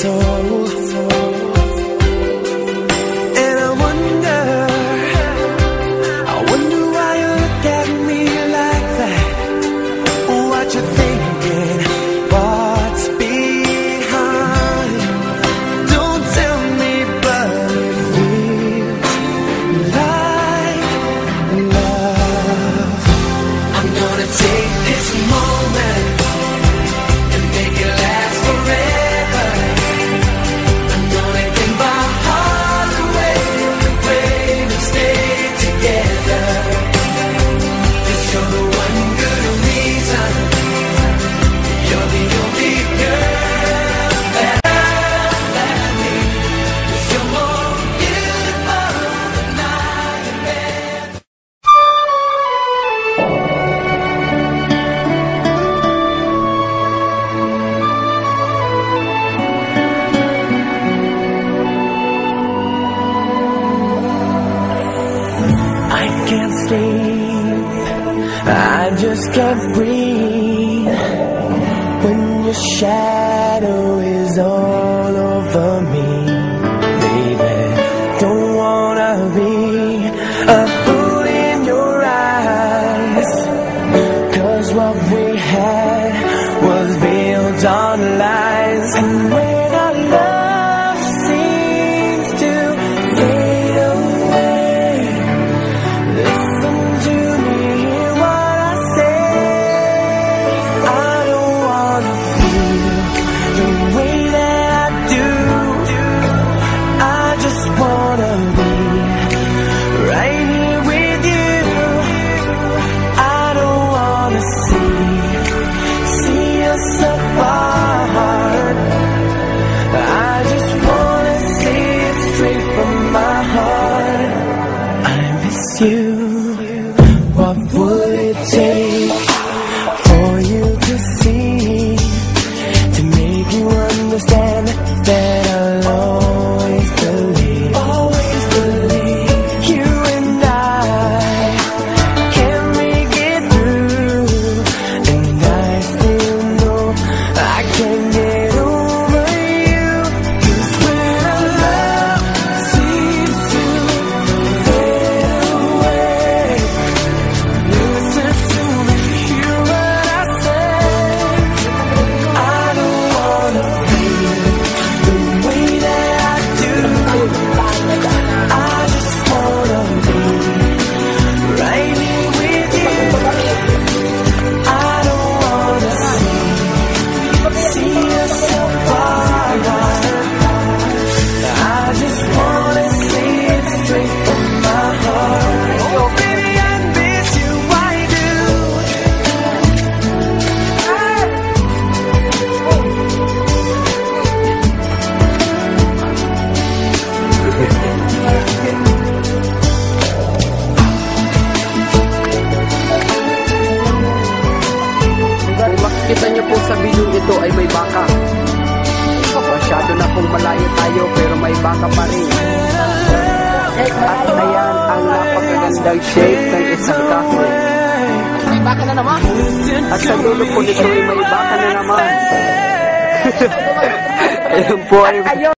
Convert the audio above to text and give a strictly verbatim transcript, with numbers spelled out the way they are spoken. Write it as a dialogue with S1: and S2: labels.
S1: soul. And I wonder, I wonder why you look at me like that. What you thinking? What's behind? Don't tell me, but it feels like love. I'm gonna take this moment and make it last forever. I'm gonna give my heart away, away to stay together. 'Cause you're the one good reason. You're the only girl that I need. 'Cause you're more beautiful than I imagined. I can't sleep, I just can't breathe when your shadow is all over me. Baby, don't wanna be a fool in your eyes, 'cause what we had was built on lies. And when our love seems to fade away, listen to me, hear what I say. I don't wanna feel the way that I do. I just wanna be right here with you. I don't wanna see, see us apart. I just wanna say it straight from my heart. I miss you. What would it take for you to see, to make you understand that I'll always believe, always believe you and I can make it through. And I still know I can't get over you. 'Cause when our love seems to fade away, listen to me, hear what I say. I don't wanna feel the way that I do. I just wanna be right here with you. I don't wanna see, see us apart. I just wanna say it straight from my heart. Oh baby, I miss you, I do.
S2: Kung makikita niyo po sa video ito ay may baka. Masyado na pong malayo tayo pero may baka pa rin. At ayan ang napakagandang shape ng isang kahoy. May baka na naman. At sa dulo po nito ay may baka na naman. Ayun po ay...